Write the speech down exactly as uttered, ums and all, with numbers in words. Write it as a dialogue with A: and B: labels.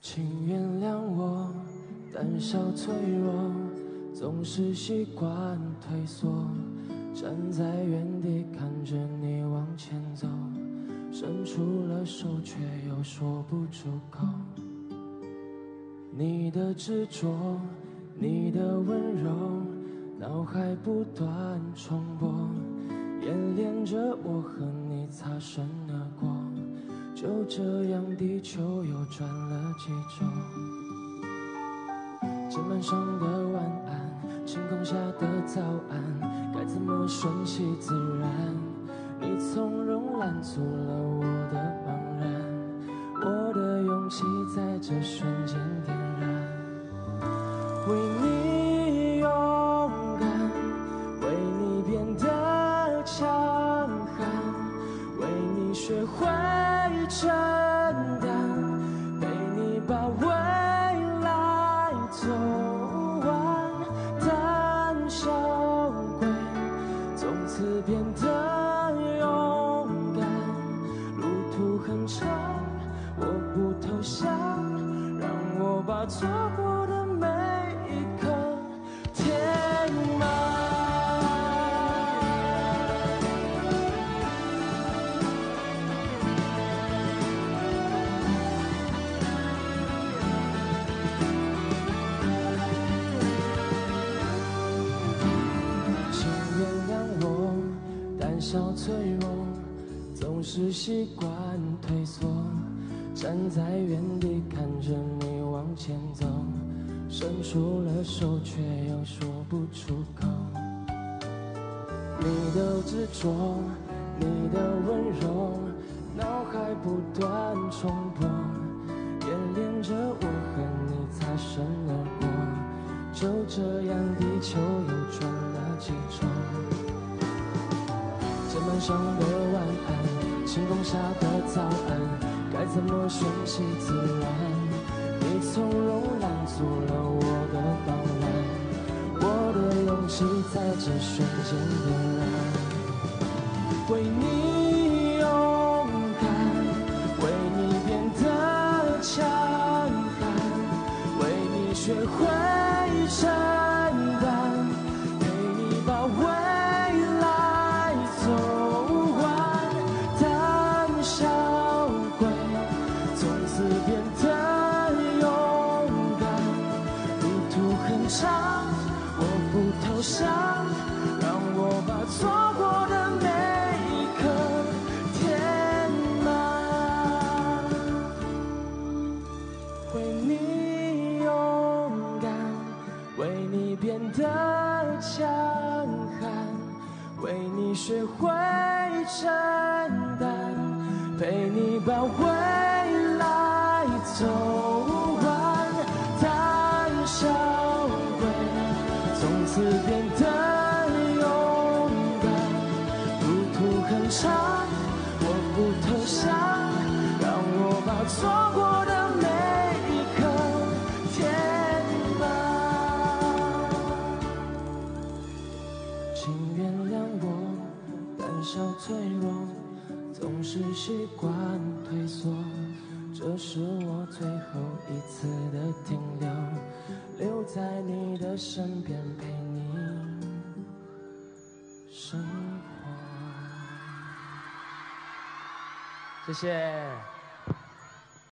A: 请原谅我胆小脆弱，总是习惯退缩，站在原地看着你往前走，伸出了手却又说不出口。你的执着，你的温柔，脑海不断重播，演练着我和你擦身而过，就这样地球又转了几周。键盘上的晚安，晴空下的早安，该怎么顺其自然？你从容拦阻了我的茫然，我的勇气在这瞬间点燃。为你勇敢，为你变得强悍，为你学会承担，陪你把未来走完。胆小鬼从此变得勇敢，路途很长，我不投降，让我把错过的每一刻填满。请原谅我胆小脆弱，总是习惯退缩，站在原地看着你往前走，伸出了手却又说不出口。你的执着，你的温柔，脑海不断重播，演练着我和你擦身而过，就这样地球又转了几周。键盘上的晚安，晴空下的早安，该怎么顺其自然？你从容拦阻了我的茫然，我的勇气在这瞬间点燃。为你勇敢，为你变得强悍，为你学会承担，陪你把未来走完。胆小鬼从此变得勇敢，路途很长，我不投降，让我把错过的每一刻填满。为你勇敢，为你变得强悍，为你学会承担，陪你把未来走完。胆小鬼从此变得勇敢，路途很长，我不投降，让我把错过的每一刻填满。请原谅我胆小脆弱，总是习惯退缩，这是我最后一次的停留，留在你的身边陪你生活。谢谢。